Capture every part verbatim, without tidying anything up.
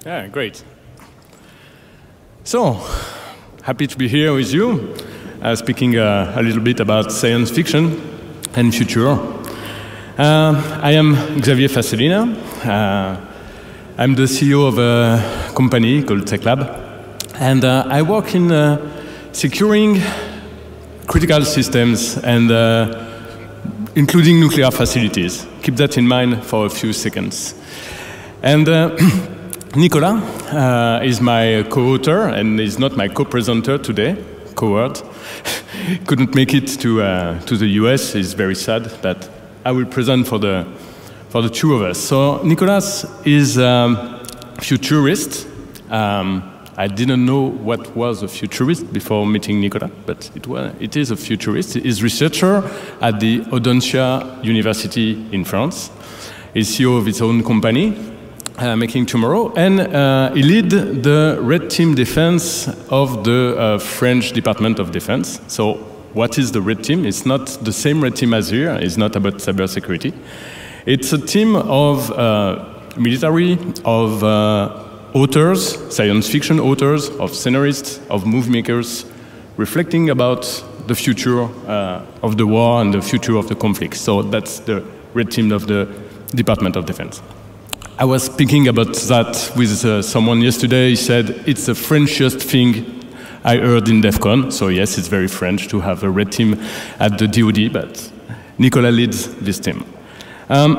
Yeah, great. So, happy to be here with you, uh, speaking uh, a little bit about science fiction and future. Uh, I am Xavier Facelina. Uh, I'm the C E O of a company called TechLab, and uh, I work in uh, securing critical systems and uh, including nuclear facilities. Keep that in mind for a few seconds. And uh, Nicolas uh, is my co-author and is not my co-presenter today, co-word. Couldn't make it to, uh, to the U S, he's very sad, but I will present for the, for the two of us. So Nicolas is a um, futurist. Um, I didn't know what was a futurist before meeting Nicolas, but it, was, it is a futurist. He is a researcher at the Audencia University in France. He's C E O of his own company, Uh, Making Tomorrow, and uh, he lead the Red Team Defense of the uh, French Department of Defense. So what is the Red Team? It's not the same Red Team as here. It's not about cybersecurity. It's a team of uh, military, of uh, authors, science fiction authors, of scenarists, of movie makers, reflecting about the future uh, of the war and the future of the conflict. So that's the Red Team of the Department of Defense. I was speaking about that with uh, someone yesterday. He said, it's the Frenchiest thing I heard in DEF CON. So yes, it's very French to have a red team at the D O D, but Nicolas leads this team. Um,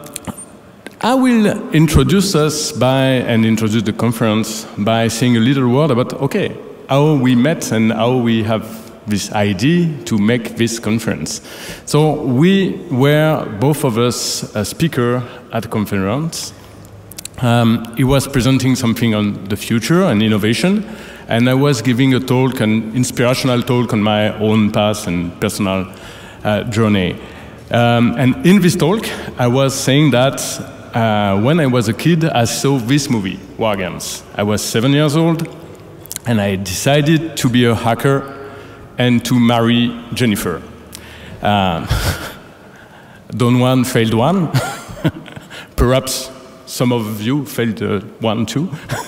I will introduce us by, and introduce the conference by saying a little word about, okay, how we met and how we have this idea to make this conference. So we were, both of us, a speaker at the conference. Um, he was presenting something on the future and innovation, and I was giving a talk, an inspirational talk on my own path and personal uh, journey. Um, and in this talk, I was saying that uh, when I was a kid, I saw this movie, War Games. I was seven years old, and I decided to be a hacker and to marry Jennifer. Um, done one, failed one. Perhaps some of you failed uh, one too.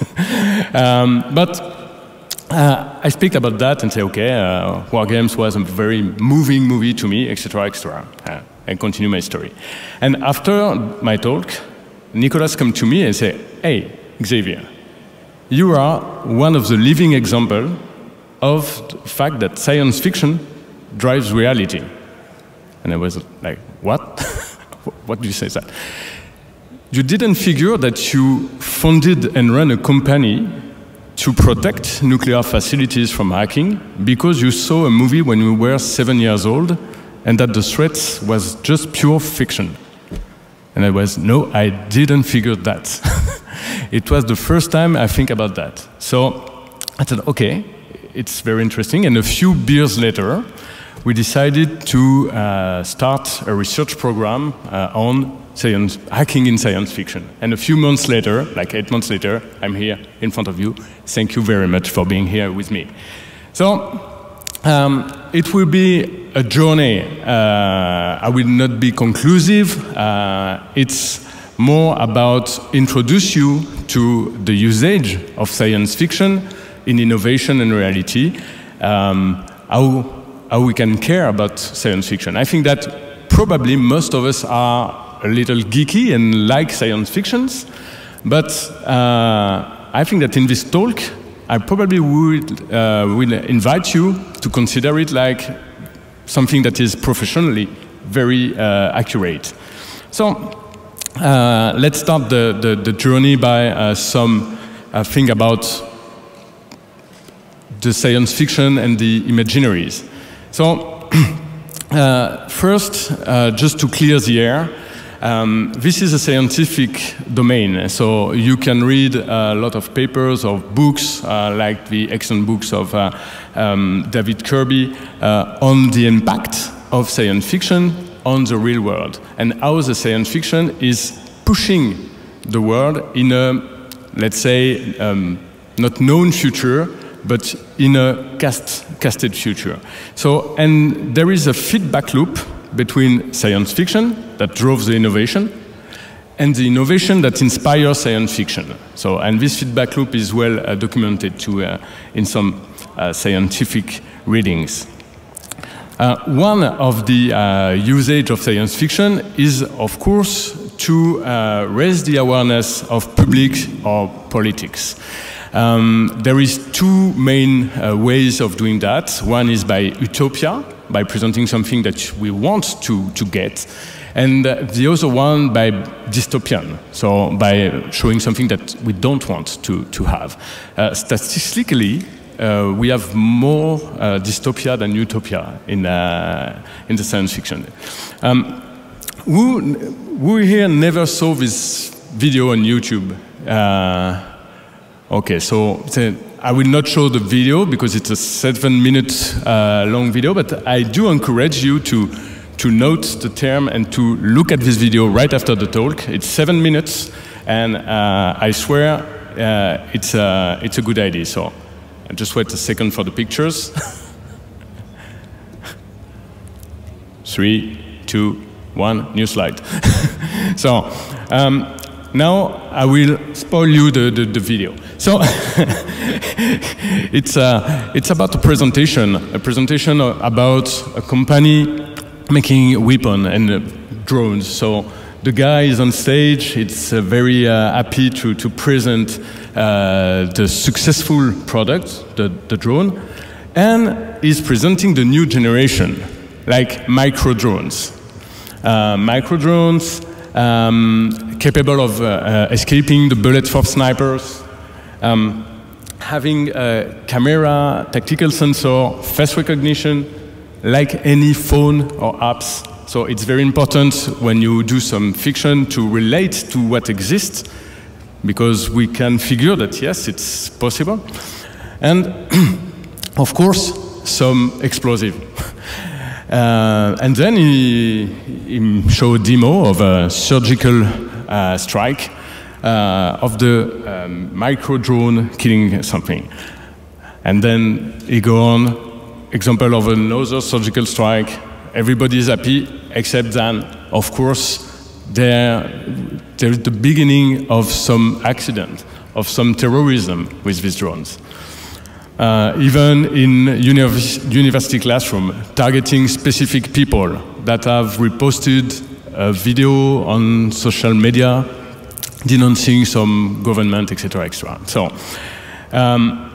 um, but uh, I speak about that and say, okay, uh, War Games was a very moving movie to me, et cetera, et cetera. Uh, and continue my story. And after my talk, Nicolas come to me and say, hey, Xavier, you are one of the living examples of the fact that science fiction drives reality. And I was like, what? What do you say that? You didn't figure that you funded and ran a company to protect nuclear facilities from hacking because you saw a movie when you were seven years old and that the threat was just pure fiction. And I was, no, I didn't figure that. It was the first time I think about that. So I said, okay, it's very interesting. And a few years later, we decided to uh, start a research program uh, on science, hacking in science fiction. And a few months later, like eight months later, I'm here in front of you. Thank you very much for being here with me. So um, it will be a journey. Uh, I will not be conclusive. Uh, it's more about introduce you to the usage of science fiction in innovation and reality, um, how, how we can care about science fiction. I think that probably most of us are a little geeky and like science fictions, but uh, I think that in this talk, I probably would uh, will invite you to consider it like something that is professionally very uh, accurate. So uh, let's start the, the, the journey by uh, some uh, thing about the science fiction and the imaginaries. So uh, first, uh, just to clear the air, um, this is a scientific domain. So you can read a lot of papers or books, uh, like the excellent books of uh, um, David Kirby, uh, on the impact of science fiction on the real world, and how the science fiction is pushing the world in a, let's say, um, not known future, but in a cast, casted future. So, and there is a feedback loop between science fiction that drove the innovation and the innovation that inspires science fiction. So, and this feedback loop is well uh, documented too uh, in some uh, scientific readings. Uh, one of the uh, usage of science fiction is, of course, to uh, raise the awareness of public or politics. Um, there is two main uh, ways of doing that. One is by utopia, by presenting something that we want to, to get, and uh, the other one by dystopian, so by showing something that we don't want to, to have. Uh, statistically, uh, we have more uh, dystopia than utopia in, uh, in the science fiction. Um, who, who here never saw this video on YouTube? Uh, Okay, so, so I will not show the video because it's a seven minute uh, long video, but I do encourage you to, to note the term and to look at this video right after the talk. It's seven minutes, and uh, I swear uh, it's, a, it's a good idea. So just wait a second for the pictures. Three, two, one, new slide. So, um, now I will spoil you the, the, the video. So it's, uh, it's about a presentation, a presentation about a company making a weapon and uh, drones. So the guy is on stage, it's uh, very uh, happy to, to present uh, the successful product, the, the drone, and is presenting the new generation, like micro drones. Uh, micro drones, Um, capable of uh, uh, escaping the bullets for snipers, um, having a camera, tactical sensor, face recognition, like any phone or apps. So it's very important when you do some fiction to relate to what exists, because we can figure that, yes, it's possible. And, of course, some explosive. Uh, and then he, he showed a demo of a surgical uh, strike uh, of the um, micro drone killing something. And then he go on, example of another surgical strike. Everybody is happy, except then, of course, there, there is the beginning of some accident, of some terrorism with these drones. Uh, even in univers university classroom, targeting specific people that have reposted a video on social media, denouncing some government, et cetera, et cetera. So, um,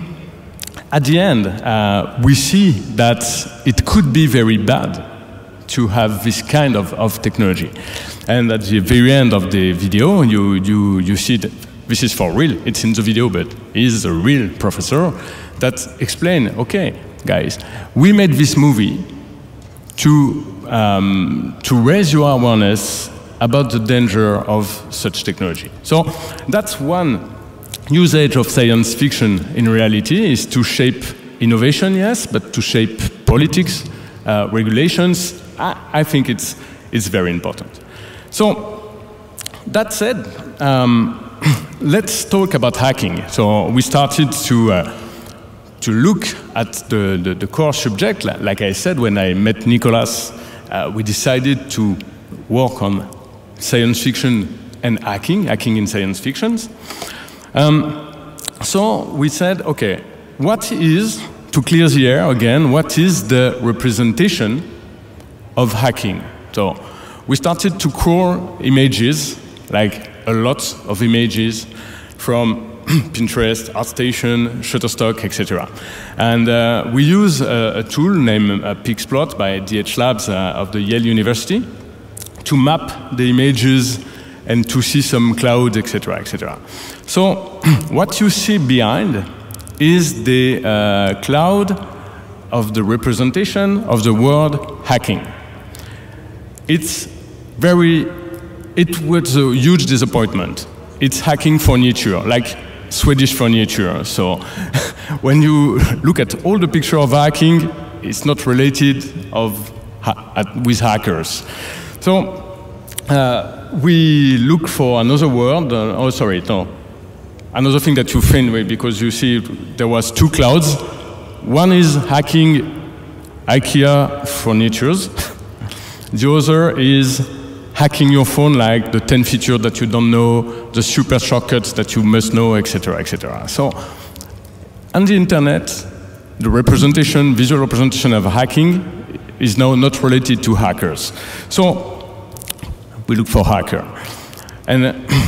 at the end, uh, we see that it could be very bad to have this kind of, of technology. And at the very end of the video, you, you, you see that this is for real. It's in the video, but he's a real professor that explain, okay, guys, we made this movie to, um, to raise your awareness about the danger of such technology. So that's one usage of science fiction in reality, is to shape innovation, yes, but to shape politics, uh, regulations. I, I think it's, it's very important. So that said, um, let's talk about hacking. So we started to, uh, to look at the, the, the core subject. Like I said, when I met Nicolas, uh, we decided to work on science fiction and hacking, hacking in science fictions. Um, so we said, okay, what is, to clear the air again, what is the representation of hacking? So we started to crawl images, like a lot of images from Pinterest, ArtStation, Shutterstock, et cetera. And uh, we use a, a tool named uh, Pixplot by D H Labs uh, of the Yale University to map the images and to see some clouds, et cetera, et cetera. So what you see behind is the uh, cloud of the representation of the word hacking. It's very, it was a huge disappointment. It's hacking furniture, like Swedish furniture. So when you look at all the pictures of hacking, it's not related of, ha with hackers. So uh, we look for another word. Uh, oh, sorry, no. Another thing that you find, because you see there was two clouds. One is hacking IKEA furnitures. The other is hacking your phone, like the ten features that you don't know, the super shortcuts that you must know, et cetera, et cetera. So on the internet, the representation, visual representation of hacking is now not related to hackers. So we look for hacker. And,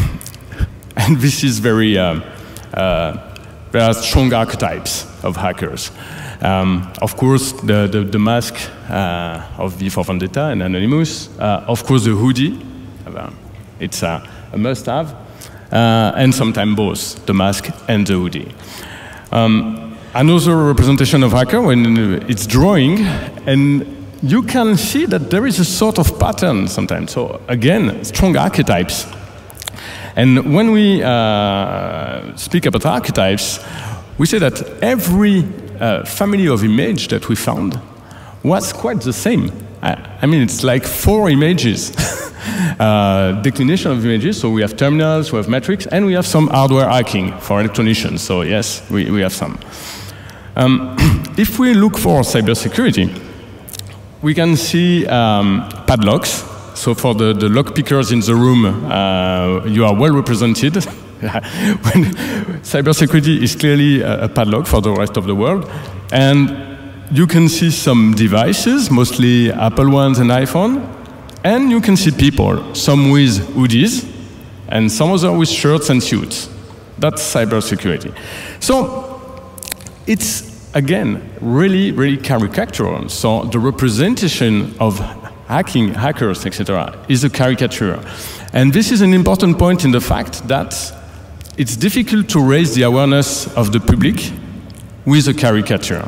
and this is very, uh, uh, there are strong archetypes of hackers. Um, of course, the, the, the mask uh, of V for Vendetta and Anonymous. Uh, of course, the hoodie. Uh, it's a, a must-have. Uh, and sometimes both, the mask and the hoodie. Um, another representation of hacker when it's drawing, and you can see that there is a sort of pattern sometimes. So again, strong archetypes. And when we uh, speak about archetypes, we say that every uh, family of image that we found was quite the same. I, I mean, it's like four images. uh, declination of images, so we have terminals, we have metrics, and we have some hardware hacking for electronicians. So yes, we, we have some. Um, if we look for cybersecurity, we can see um, padlocks. So for the, the lock pickers in the room, uh, you are well represented. When cybersecurity is clearly a, a padlock for the rest of the world. And you can see some devices, mostly Apple ones and iPhone. And you can see people, some with hoodies, and some other with shirts and suits. That's cybersecurity. So it's, again, really, really caricatural. So the representation of hacking, hackers, et cetera, is a caricature. And this is an important point in the fact that it's difficult to raise the awareness of the public with a caricature.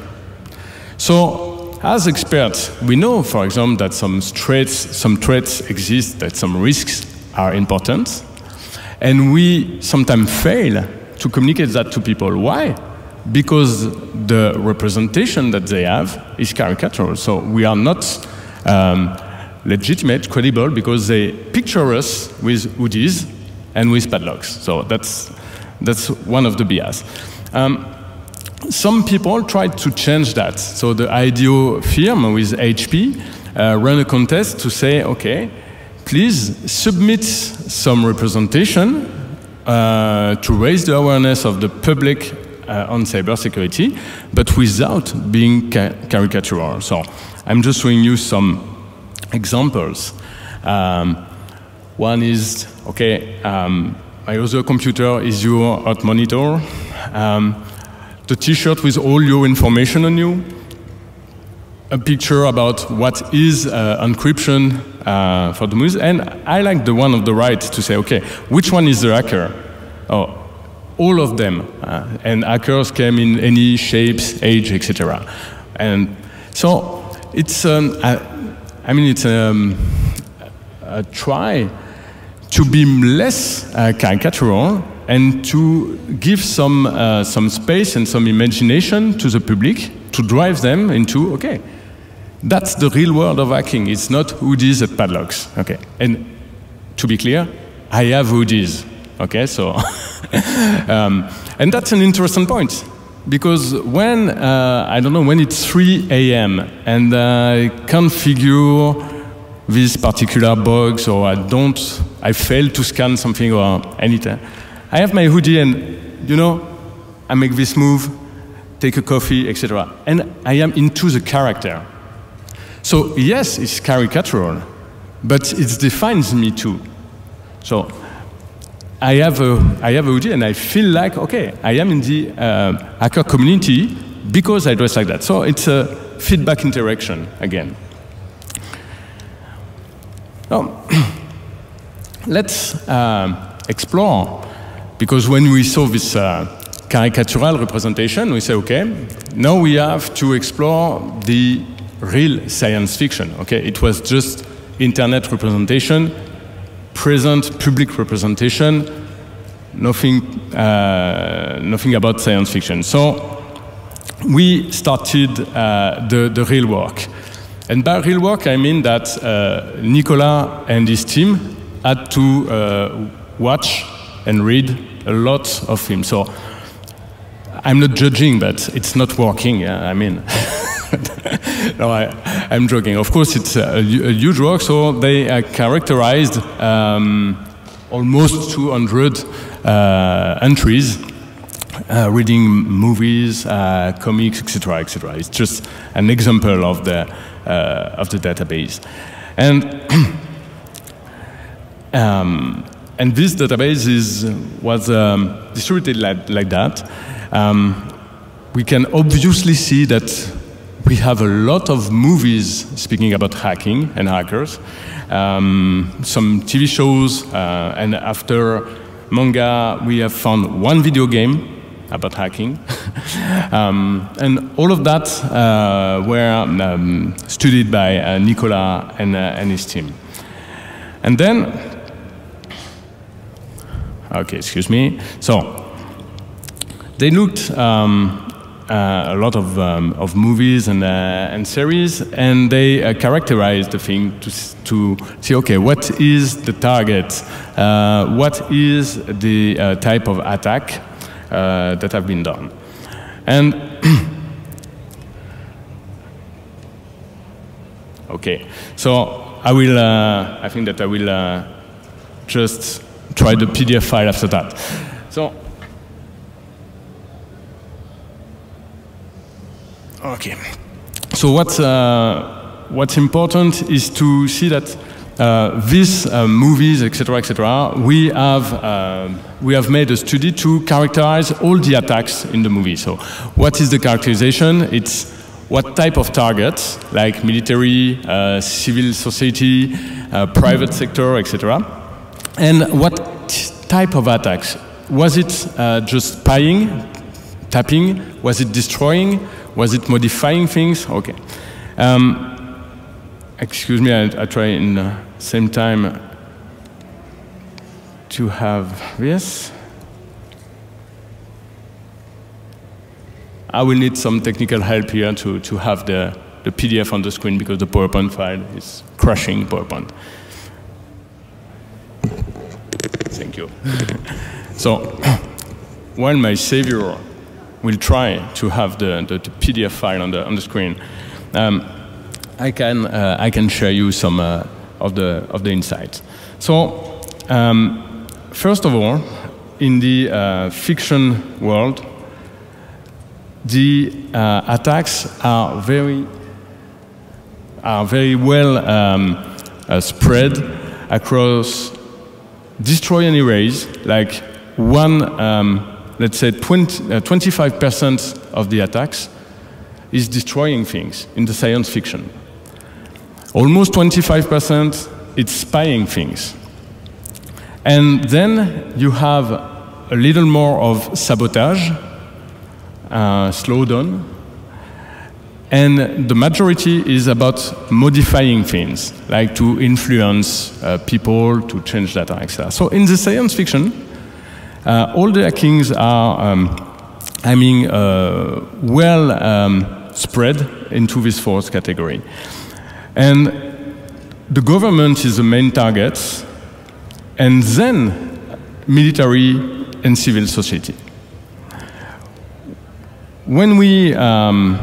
So, as experts, we know, for example, that some threats, some threats exist, that some risks are important, and we sometimes fail to communicate that to people. Why? Because the representation that they have is caricatural. So we are not um, legitimate, credible, because they picture us with hoodies and with padlocks. So that's, that's one of the bias. Um, some people tried to change that. So the I D E O firm with H P uh, ran a contest to say, okay, please submit some representation uh, to raise the awareness of the public uh, on cybersecurity, but without being ca caricatural. So I'm just showing you some examples. Um, one is, okay, um, my other computer is your hot monitor. Um, the t-shirt with all your information on you. A picture about what is uh, encryption uh, for the movies. And I like the one on the right to say, okay, which one is the hacker? Oh, all of them. Uh, and hackers came in any shapes, age, et cetera. And so it's, um, I, I mean, it's um, a try to be less uh, caricatural and to give some, uh, some space and some imagination to the public to drive them into, okay, that's the real world of hacking. It's not hoodies at padlocks. Okay, and to be clear, I have hoodies. Okay, so, um, and that's an interesting point. Because when, uh, I don't know, when it's three A M and I configure these particular bugs, or I don't, I fail to scan something or anything, I have my hoodie and, you know, I make this move, take a coffee, et cetera. And I am into the character. So yes, it's caricatural, but it defines me too. So I have a, I have a hoodie and I feel like, okay, I am in the uh, hacker community because I dress like that. So it's a feedback interaction again. So let's uh, explore, because when we saw this uh, caricatural representation, we say, okay, now we have to explore the real science fiction. Okay, it was just internet representation, present public representation, nothing, uh, nothing about science fiction. So we started uh, the, the real work. And by real work, I mean that uh, Nicolas and his team had to uh, watch and read a lot of films. So I'm not judging, but it's not working. Yeah? I mean, No, I, I'm joking. Of course, it's a, a huge work. So they uh, characterized um, almost two hundred uh, entries, uh, reading movies, uh, comics, et cetera, et cetera. It's just an example of the uh, of the database, and um, and this database is was um, distributed like, like that. Um, we can obviously see that we have a lot of movies speaking about hacking and hackers, um, some T V shows, uh, and after manga, we have found one video game about hacking. um, and all of that uh, were um, studied by uh, Nicolas and, uh, and his team. And then, okay, excuse me. So, they looked um, uh, a lot of, um, of movies and, uh, and series, and they uh, characterized the thing to, to see, okay, what is the target? Uh, what is the uh, type of attack uh, that have been done? And, okay, so I will, uh, I think that I will uh, just try the P D F file after that. So, okay. So what's, uh, what's important is to see that uh, these uh, movies, et cetera, et cetera, we have, uh, we have made a study to characterize all the attacks in the movie. So what is the characterization? It's what type of targets, like military, uh, civil society, uh, private sector, et cetera. And what type of attacks? Was it uh, just spying, tapping? Was it destroying? Was it modifying things? Okay. Um, excuse me, I, I try in the same time to have this. I will need some technical help here to, to have the, the P D F on the screen because the PowerPoint file is crashing PowerPoint. Thank you. So, while my savior will try to have the, the, the P D F file on the, on the screen, um, I, can, uh, I can share you some uh, of, the, of the insights. So, um, first of all, in the uh, fiction world, the uh, attacks are very, are very well um, uh, spread across destroy and erase, like one, um, let's say twenty-five percent of the attacks is destroying things in the science fiction. Almost twenty-five percent it's spying things. And then you have a little more of sabotage, uh, slowdown, and the majority is about modifying things, like to influence uh, people, to change data, et cetera. So in the science fiction, uh, all the hackings are, um, I mean, uh, well um, spread into this fourth category. And the government is the main target, and then military and civil society. When we, um,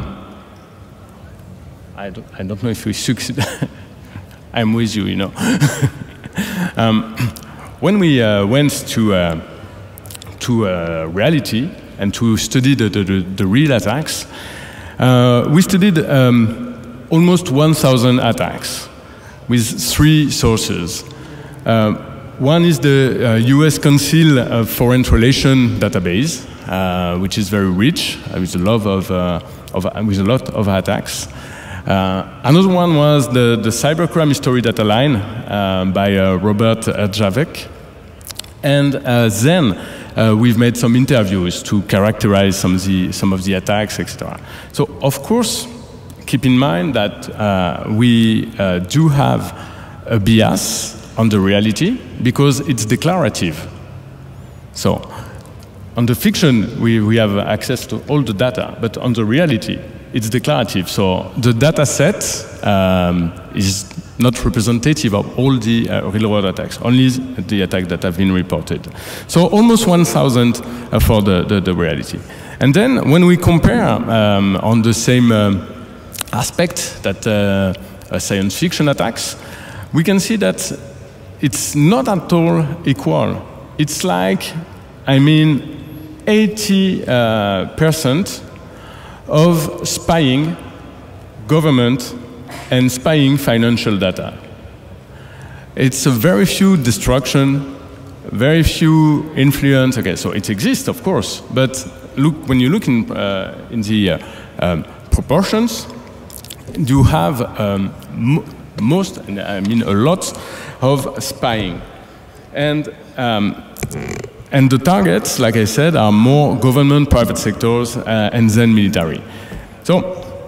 I, don't, I don't know if we succeed, I'm with you, you know. um, when we uh, went to, uh, to uh, reality and to study the, the, the, the real attacks, uh, we studied um, almost one thousand attacks with three sources. Uh, One is the uh, U S Council of Foreign Relations database, uh, which is very rich uh, with a lot of, uh, of uh, with a lot of attacks. Uh, another one was the, the cybercrime history data line uh, by uh, Robert uh, Javek. And uh, then uh, we've made some interviews to characterize some of the, some of the attacks, et cetera. So of course, keep in mind that uh, we uh, do have a bias on the reality, because it's declarative. So, on the fiction, we, we have access to all the data, but on the reality, it's declarative. So, the data set um, is not representative of all the uh, real-world attacks, only the attacks that have been reported. So, almost one thousand uh, for the, the, the reality. And then, when we compare um, on the same, um, aspect that uh, uh, science fiction attacks, we can see that it's not at all equal. It's like, I mean, eighty percent uh, of spying government and spying financial data. It's a very few destruction, very few influence. Okay, so it exists, of course, but look, when you look in, uh, in the uh, um, proportions, you have um, mo most, I mean a lot, of spying. And, um, and the targets, like I said, are more government, private sectors, uh, and then military. So,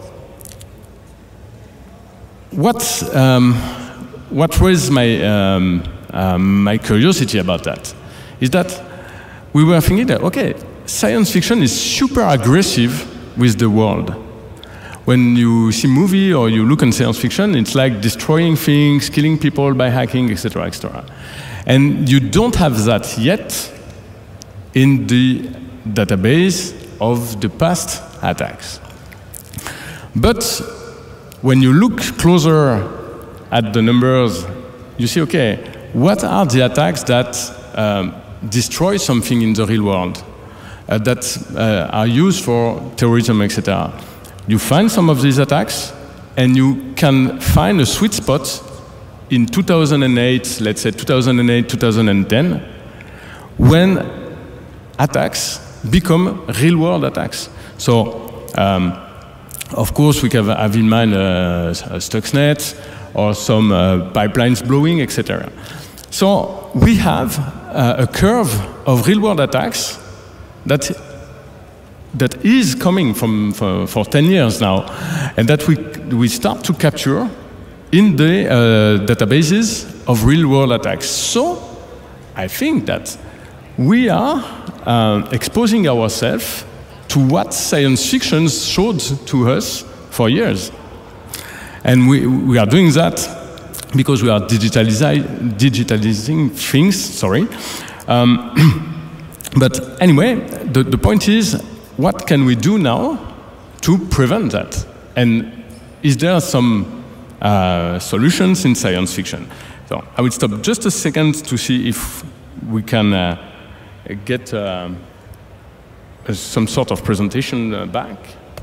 what, um, what raised my, um, um, my curiosity about that is that we were thinking that, okay, science fiction is super aggressive with the world. When you see a movie or you look at science fiction, it's like destroying things, killing people by hacking, et cetera, et cetera. And you don't have that yet in the database of the past attacks. But when you look closer at the numbers, you see, okay, what are the attacks that um, destroy something in the real world, uh, that uh, are used for terrorism, et cetera? You find some of these attacks, and you can find a sweet spot in two thousand eight, let's say two thousand eight, two thousand ten, when attacks become real-world attacks. So, um, of course, we can have in mind uh, Stuxnet or some uh, pipelines blowing, et cetera. So we have uh, a curve of real-world attacks that that is coming from for, for ten years now, and that we we start to capture in the uh, databases of real-world attacks. So I think that we are uh, exposing ourselves to what science fiction showed to us for years. And we, we are doing that because we are digitalizi digitalizing things, sorry. Um, but anyway, the, the point is, what can we do now to prevent that? And is there some uh, solutions in science fiction? So I will stop just a second to see if we can uh, get uh, some sort of presentation uh, back.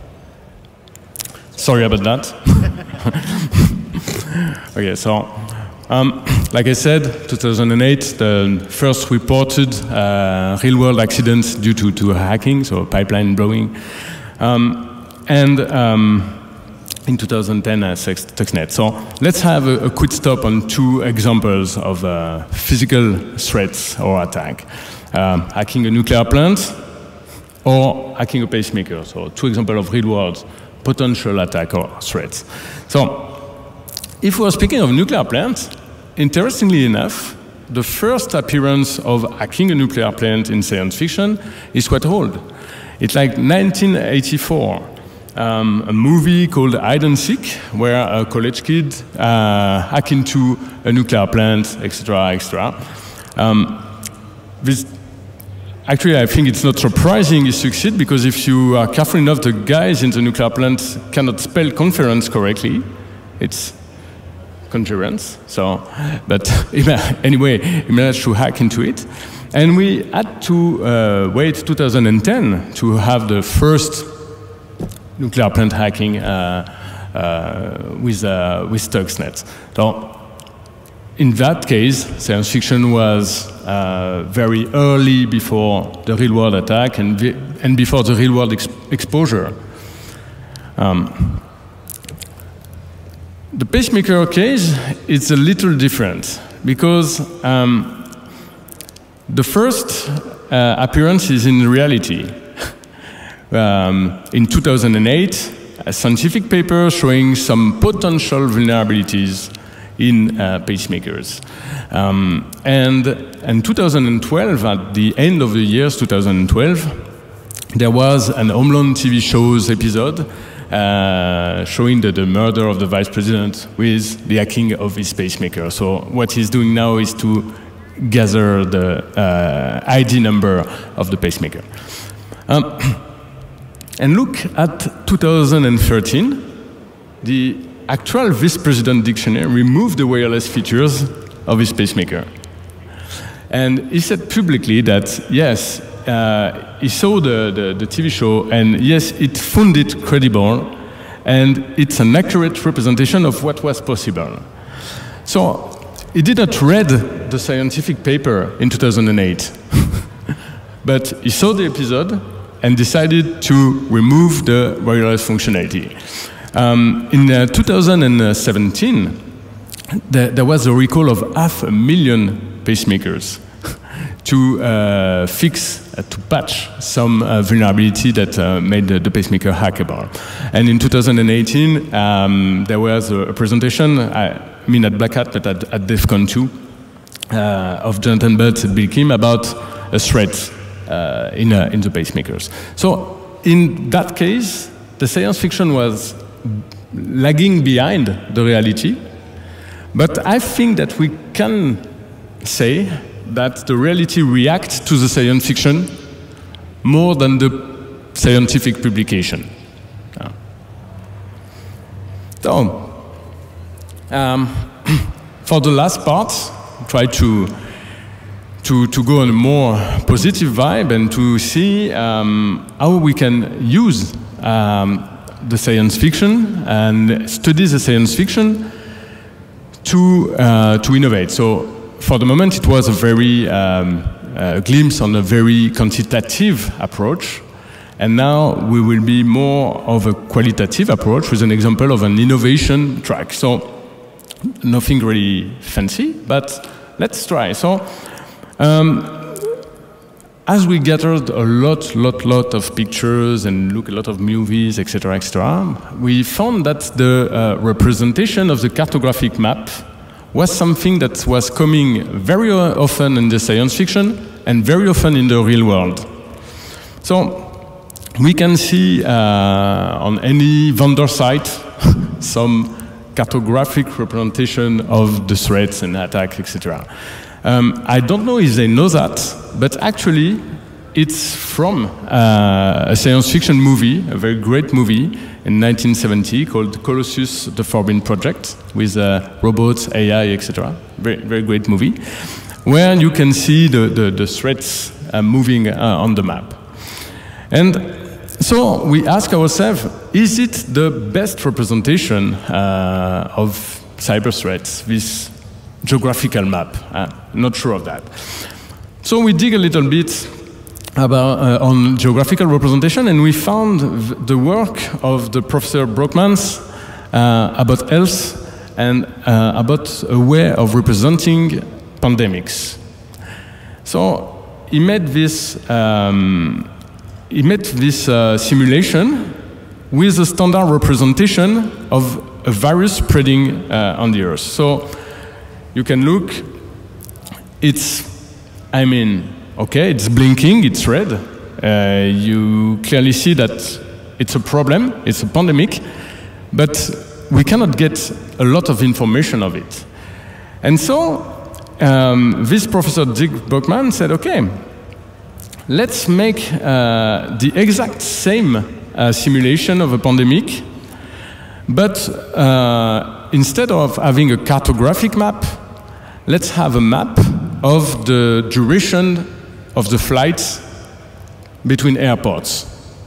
Sorry about that. Okay, so um, like I said, two thousand eight, the first reported uh, real-world accidents due to, to hacking, so pipeline blowing, um, and um, in two thousand ten, uh, Stuxnet. So let's have a, a quick stop on two examples of uh, physical threats or attack: um, hacking a nuclear plant or hacking a pacemaker. So two examples of real-world potential attack or threats. So if we are speaking of nuclear plants, interestingly enough, the first appearance of hacking a nuclear plant in science fiction is quite old. It's like nineteen eighty-four, um, a movie called Hide and Seek, where a college kid uh, hack into a nuclear plant, et cetera, et cetera. Um, this, actually, I think it's not surprising he succeed, because if you are careful enough, the guys in the nuclear plant cannot spell conference correctly. It's conference. So, but anyway, he managed to hack into it. And we had to uh, wait two thousand ten to have the first nuclear plant hacking uh, uh, with, uh, with Stuxnet. So, in that case, science fiction was uh, very early before the real-world attack and, and before the real-world ex exposure. Um, the pacemaker case is a little different, because um, the first uh, appearance is in reality. um, in two thousand eight, a scientific paper showing some potential vulnerabilities in uh, pacemakers. Um, and in two thousand twelve, at the end of the year two thousand twelve, there was an Homeland T V show's episode uh, showing the, the murder of the vice president with the hacking of his pacemaker. So what he's doing now is to gather the uh, I D number of the pacemaker. Um, and look at two thousand thirteen, the actual vice president dictionary removed the wireless features of his pacemaker. And he said publicly that, yes, uh, he saw the, the, the T V show, and yes, it found it credible, and it's an accurate representation of what was possible. So he did not read the scientific paper in two thousand eight, but he saw the episode and decided to remove the wireless functionality. Um, in uh, two thousand seventeen, the, there was a recall of half a million pacemakers to uh, fix, uh, to patch some uh, vulnerability that uh, made the, the pacemaker hackable. And in two thousand eighteen, um, there was a, a presentation, I mean at Black Hat, but at, at DEF CON two, uh, of Jonathan Butt and Bill Kim about a threat uh, in, uh, in the pacemakers. So in that case, the science fiction was lagging behind the reality, but I think that we can say that the reality reacts to the science fiction more than the scientific publication. Uh. So, um, for the last part, try to, to, to go on a more positive vibe and to see um, how we can use um, the science fiction and study the science fiction to, uh, to innovate. So, for the moment, it was a very um, uh, glimpse on a very quantitative approach, and now we will be more of a qualitative approach with an example of an innovation track. So nothing really fancy, but let's try. So um, as we gathered a lot, lot, lot of pictures and look a lot of movies, et cetera, et cetera, we found that the uh, representation of the cartographic map was something that was coming very often in the science fiction and very often in the real world. So we can see uh, on any vendor site some cartographic representation of the threats and attacks, et cetera. Um, I don't know if they know that, but actually it's from uh, a science fiction movie, a very great movie, in nineteen seventy called Colossus, the Forbidden Project, with uh, robots, A I, et cetera. Very, very great movie, where you can see the, the, the threats uh, moving uh, on the map. And so we ask ourselves, is it the best representation uh, of cyber threats, this geographical map? Uh, not sure of that. So we dig a little bit about, uh, on geographical representation, and we found the work of the Professor Brockmans uh, about health and uh, about a way of representing pandemics. So he made this, um, he made this uh, simulation with a standard representation of a virus spreading uh, on the Earth. So you can look, it's, I mean, okay, it's blinking, it's red. Uh, you clearly see that it's a problem, it's a pandemic, but we cannot get a lot of information of it. And so um, this Professor Dick Brockman said, okay, let's make uh, the exact same uh, simulation of a pandemic, but uh, instead of having a cartographic map, let's have a map of the duration of the flights between airports.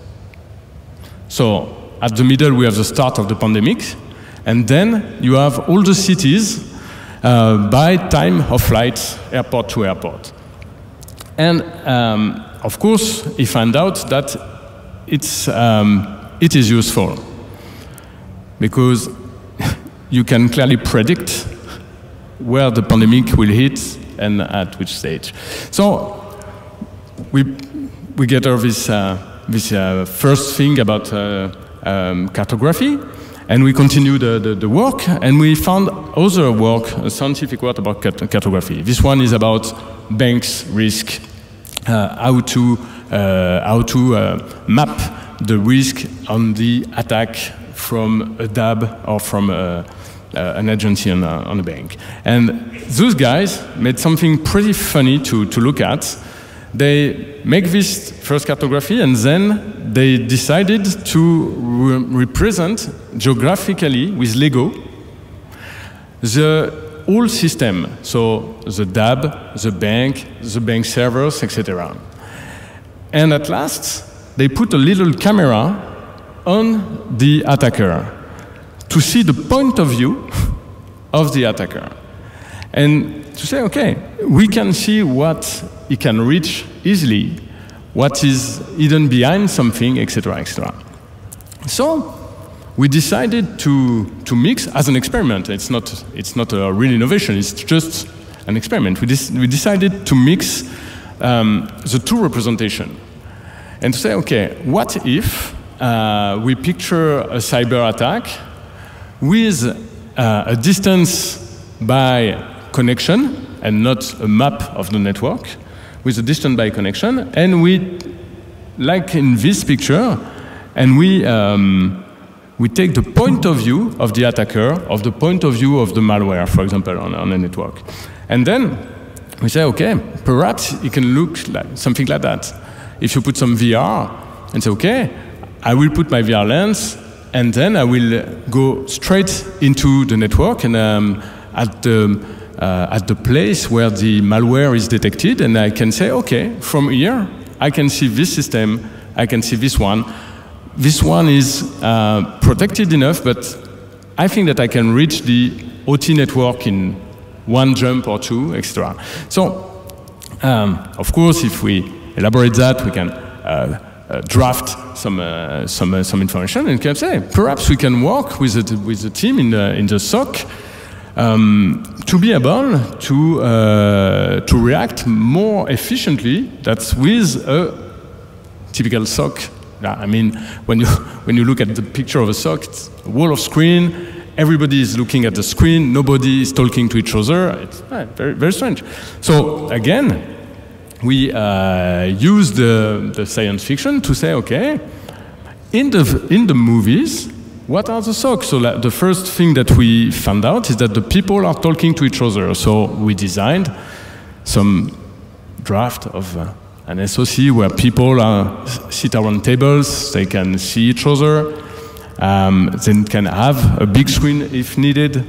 So at the middle we have the start of the pandemic, and then you have all the cities uh, by time of flights, airport to airport. And um, of course, he found out that it's, um, it is useful because you can clearly predict where the pandemic will hit and at which stage. So we, we get over this, uh, this uh, first thing about uh, um, cartography, and we continue the, the, the work, and we found other work, a scientific work about cartography. This one is about banks' risk, uh, how to, uh, how to uh, map the risk on the attack from a D A B or from a, uh, an agency on a, on a bank. And those guys made something pretty funny to, to look at. They make this first cartography, and then they decided to re represent geographically with Lego the whole system, so the D A B, the bank, the bank servers, et cetera. And at last, they put a little camera on the attacker to see the point of view of the attacker. And to say, okay, we can see what he can reach easily, what is hidden behind something, et cetera, et cetera. So we decided to, to mix as an experiment. It's not, it's not a real innovation, it's just an experiment. We, we decided to mix um, the two representations and to say, okay, what if uh, we picture a cyber attack with uh, a distance by connection and not a map of the network, with a distance by connection, and we, like in this picture, and we, um, we take the point of view of the attacker, of the point of view of the malware, for example, on, on a network. And then we say, okay, perhaps it can look like something like that. If you put some V R and say, okay, I will put my V R lens, and then I will go straight into the network and um, at the uh, at the place where the malware is detected, and I can say, okay, from here I can see this system, I can see this one. This one is uh, protected enough, but I think that I can reach the O T network in one jump or two, et cetera. So, um, of course, if we elaborate that, we can uh, uh, draft some uh, some uh, some information and can say perhaps we can work with the with the team in the in the S O C um, to be able to uh, to react more efficiently. That's with a typical S O C. I mean, when you when you look at the picture of a S O C, it's a wall of screen. Everybody is looking at the screen. Nobody is talking to each other. It's uh, very very strange. So again, we uh, use the, the science fiction to say, okay, in the, in the movies, what are the S O C? So like, the first thing that we found out is that the people are talking to each other. So we designed some draft of uh, an S O C where people are, sit around tables, they can see each other, um, they can have a big screen if needed.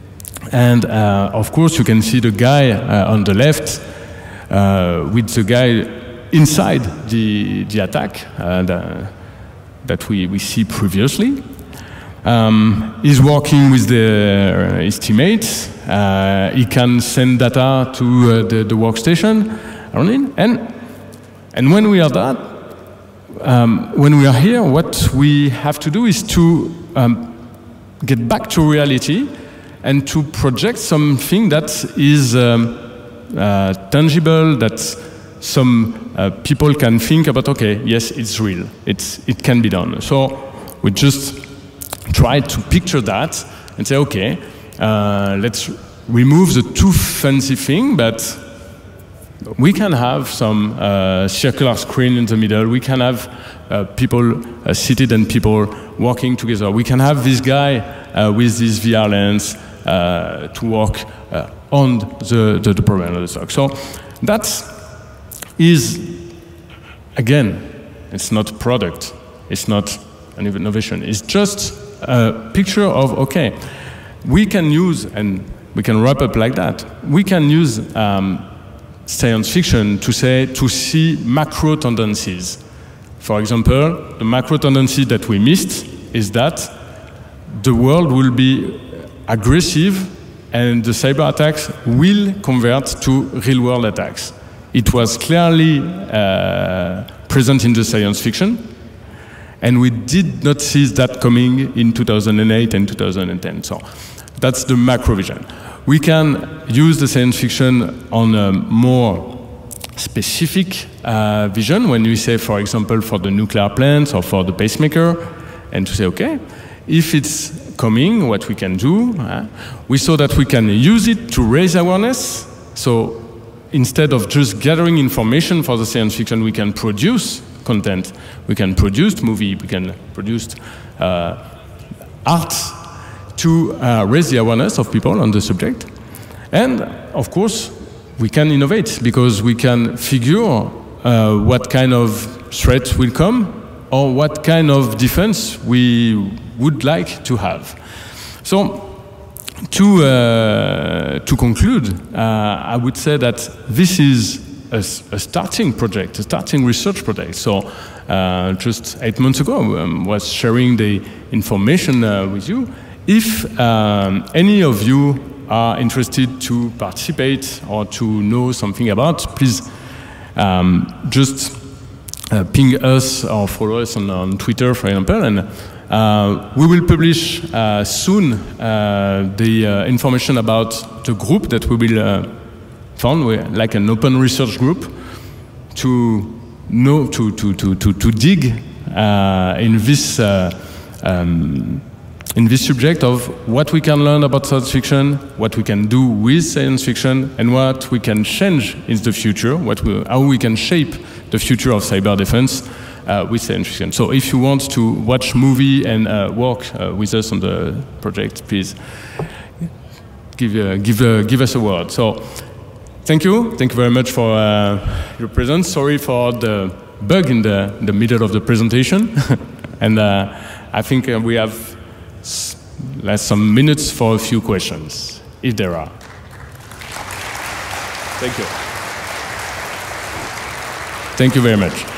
And uh, of course, you can see the guy uh, on the left Uh, with the guy inside the, the attack uh, the, that we, we see previously. Um, he's working with the, uh, his teammates. Uh, he can send data to uh, the, the workstation. And, and when we are that, um, when we are here, what we have to do is to um, get back to reality and to project something that is um, Uh, tangible, that some uh, people can think about, okay, yes, it's real, it's, it can be done. So we just try to picture that and say, okay, uh, let's remove the too fancy thing, but we can have some uh, circular screen in the middle, we can have uh, people uh, seated and people working together. We can have this guy uh, with this V R lens uh, to work uh, on the, the, the problem of the S O C. So that is, again, it's not a product, it's not an innovation, it's just a picture of, okay, we can use, and we can wrap up like that, we can use um, science fiction to say, to see macro tendencies. For example, the macro tendency that we missed is that the world will be aggressive and the cyber attacks will convert to real-world attacks. It was clearly uh, present in the science fiction, and we did not see that coming in two thousand eight and two thousand ten. So that's the macro vision. We can use the science fiction on a more specific uh, vision when we say, for example, for the nuclear plants or for the pacemaker, and to say, okay, if it's coming, what we can do. Uh, we saw that we can use it to raise awareness. So instead of just gathering information for the science fiction, we can produce content. We can produce movie. We can produce uh, art to uh, raise the awareness of people on the subject. And of course, we can innovate because we can figure uh, what kind of threat will come or what kind of defense we would like to have. So, to, uh, to conclude, uh, I would say that this is a, a starting project, a starting research project. So, uh, just eight months ago, I um, was sharing the information uh, with you. If um, any of you are interested to participate or to know something about, please um, just uh, ping us or follow us on, on Twitter, for example, and uh, we will publish uh, soon uh, the uh, information about the group that we will uh, found, like an open research group, to know, to to to to, to dig uh, in this. Uh, um, in this subject of what we can learn about science fiction, what we can do with science fiction, and what we can change in the future, what we, how we can shape the future of cyber defense uh, with science fiction. So if you want to watch movie and uh, work uh, with us on the project, please give, uh, give, uh, give us a word. So thank you. Thank you very much for uh, your presence. Sorry for the bug in the, in the middle of the presentation. And uh, I think uh, we have last some minutes for a few questions, if there are. Thank you. Thank you very much.